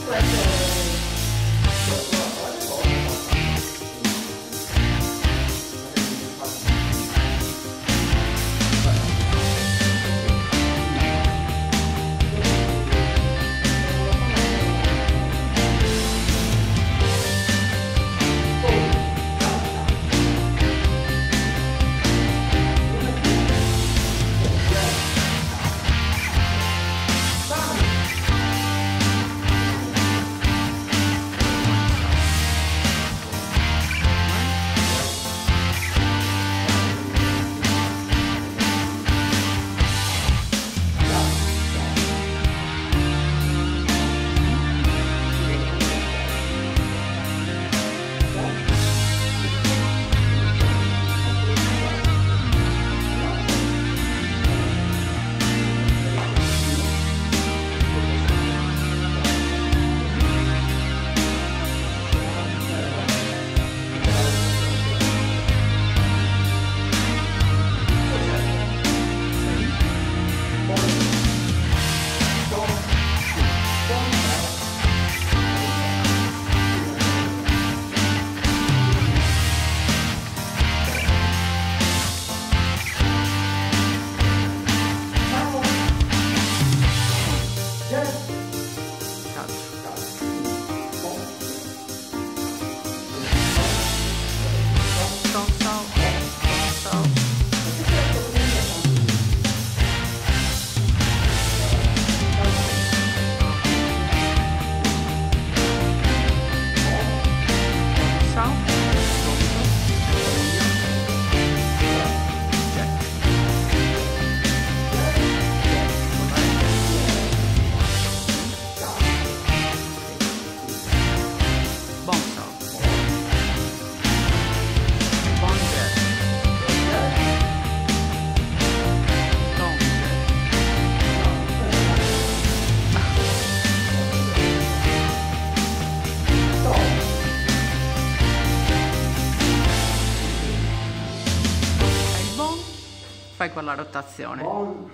Fai con la rotazione. Bon.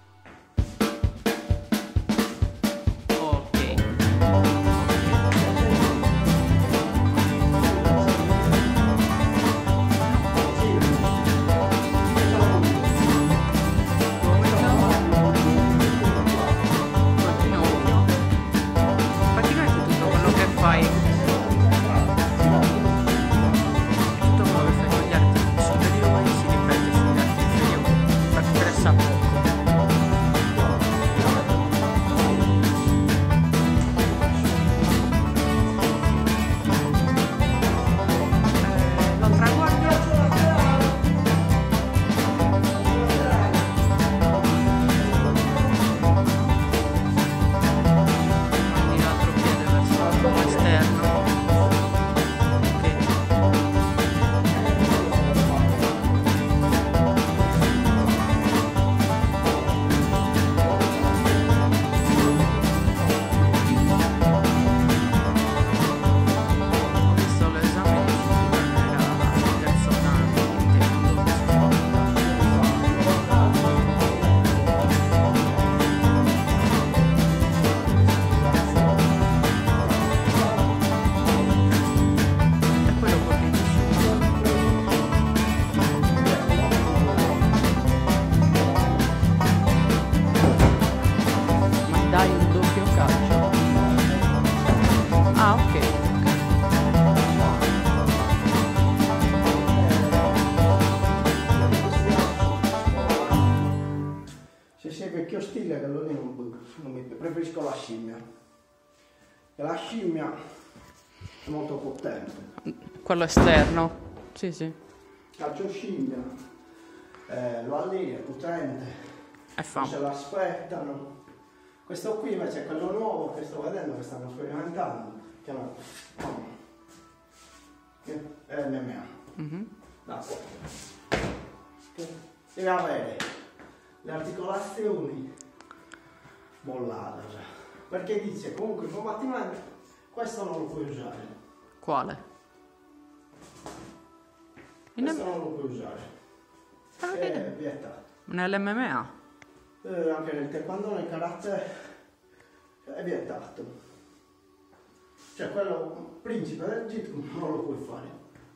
Vecchio stile che non mi preferisco la scimmia, e la scimmia è molto potente. Quello esterno, sì sì. Calcio scimmia, lo allinea, è potente, non se l'aspettano. Questo qui invece è quello nuovo che sto vedendo, che stanno sperimentando, chiamato MMA. Da qua. Deve avere le articolazioni mollate, cioè. Perché dice comunque il combattimento questo non lo puoi usare. Quale? Questo non lo puoi usare, è vietato. Nell'MMA? Anche nel taekwondo, nel karate è vietato. cioè quello principe del Jeet Kune non lo puoi fare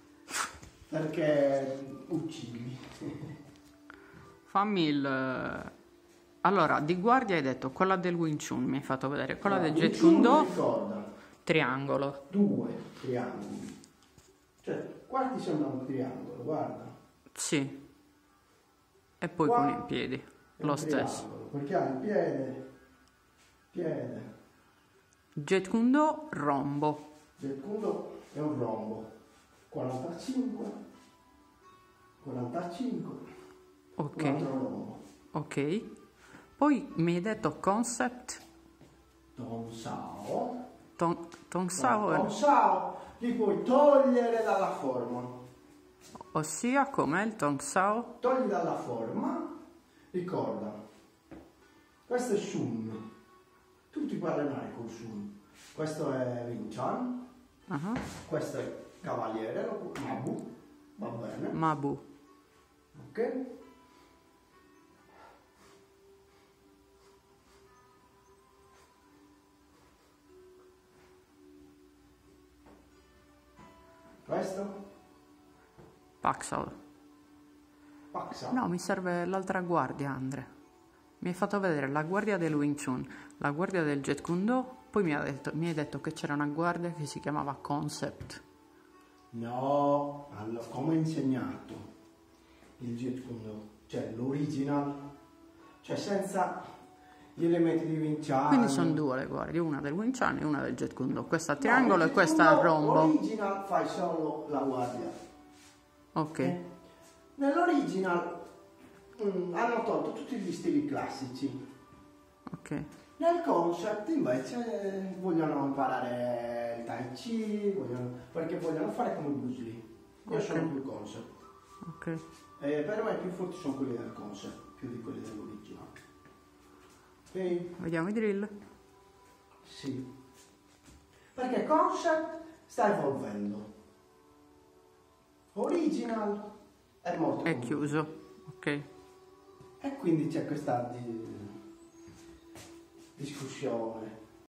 perché uccidi. Fammi il... Allora, di guardia hai detto quella del Wing Chun, mi hai fatto vedere. Quella del Wing Jeet Chun Kune Do, ricorda triangolo. 2 triangoli, cioè quarti sembra un triangolo, guarda. Sì. E poi Qua con i piedi, è lo un stesso. triangolo, perché ha il piede. Jeet Kune Do, rombo. Jeet Kune Do è un rombo. 45, un Ok, altro rombo. ok. Poi mi hai detto concept, Tong Sao. Tong Sao, Tong Sao li puoi togliere dalla forma. ossia com'è il Tong Sao? Togli dalla forma, ricorda, questo è Shun, tu ti parlerai con Shun, questo è Wing Chun, questo è Cavaliere, Mabu, va bene, Mabu. ok? Questo? Paxal. Paxa. No, mi serve l'altra guardia, Andre. Mi hai fatto vedere la guardia del Wing Chun, la guardia del Jeet Kune Do, poi mi hai detto che c'era una guardia che si chiamava Concept. No, allora, come ho insegnato il Jeet Kune Do, cioè l'original, cioè senza gli elementi di Wing Chun. Quindi sono due le guardie, una del Wing Chun e una del Jeet Kune Do. Questa a triangolo e questa a rombo. L'original fai solo la guardia. Ok. Nell'original hanno tolto tutti gli stili classici. Ok. Nel concept invece vogliono imparare il Tai Chi, perché vogliono fare come Bruce Lee. Io sono più concept. Ok. E per me i più forti sono quelli del concept, più di quelli dell'original. Ok? Vediamo i drill. Sì. Perché concept sta evolvendo. Original è molto È comune. chiuso. Ok. E quindi c'è questa discussione.